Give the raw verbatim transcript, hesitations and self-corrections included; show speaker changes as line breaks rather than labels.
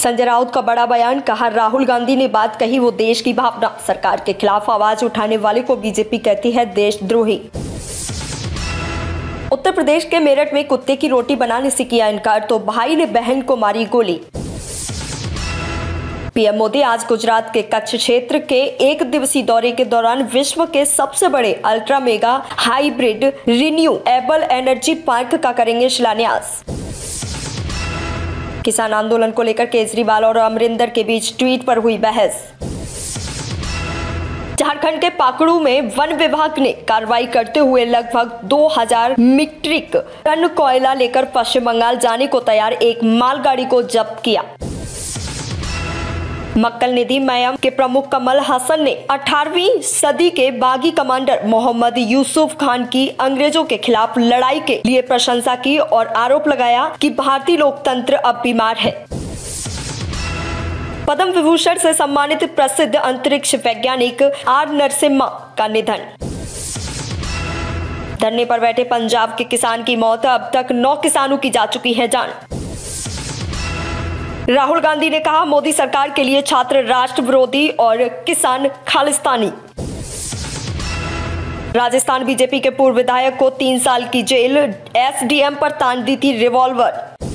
संजय राउत का बड़ा बयान, कहा राहुल गांधी ने बात कही वो देश की भावना, सरकार के खिलाफ आवाज उठाने वाले को बीजेपी कहती है देशद्रोही। उत्तर प्रदेश के मेरठ में कुत्ते की रोटी बनाने से किया इनकार तो भाई ने बहन को मारी गोली। पीएम मोदी आज गुजरात के कच्छ क्षेत्र के एक दिवसीय दौरे के दौरान विश्व के सबसे बड़े ultra mega hybrid renewable energy park का करेंगे शिलान्यास। किसान आंदोलन को लेकर केजरीवाल और अमरिंदर के बीच ट्वीट पर हुई बहस। झारखंड के पाकड़ू में वन विभाग ने कार्रवाई करते हुए लगभग दो हज़ार मीट्रिक टन कोयला लेकर पश्चिम बंगाल जाने को तैयार एक मालगाड़ी को जब्त किया। मक्कल निधि मयम के प्रमुख कमल हसन ने अठारहवीं सदी के बागी कमांडर मोहम्मद यूसुफ खान की अंग्रेजों के खिलाफ लड़ाई के लिए प्रशंसा की और आरोप लगाया कि भारतीय लोकतंत्र अब बीमार है। पद्म विभूषण से सम्मानित प्रसिद्ध अंतरिक्ष वैज्ञानिक आर नरसिम्हा का निधन। धरने पर बैठे पंजाब के किसान की मौत, अब तक नौ किसानों की जा चुकी है जान। राहुल गांधी ने कहा मोदी सरकार के लिए छात्र राष्ट्र विरोधी और किसान खालिस्तानी। राजस्थान बीजेपी के पूर्व विधायक को तीन साल की जेल, एसडीएम पर तान दी थी रिवॉल्वर।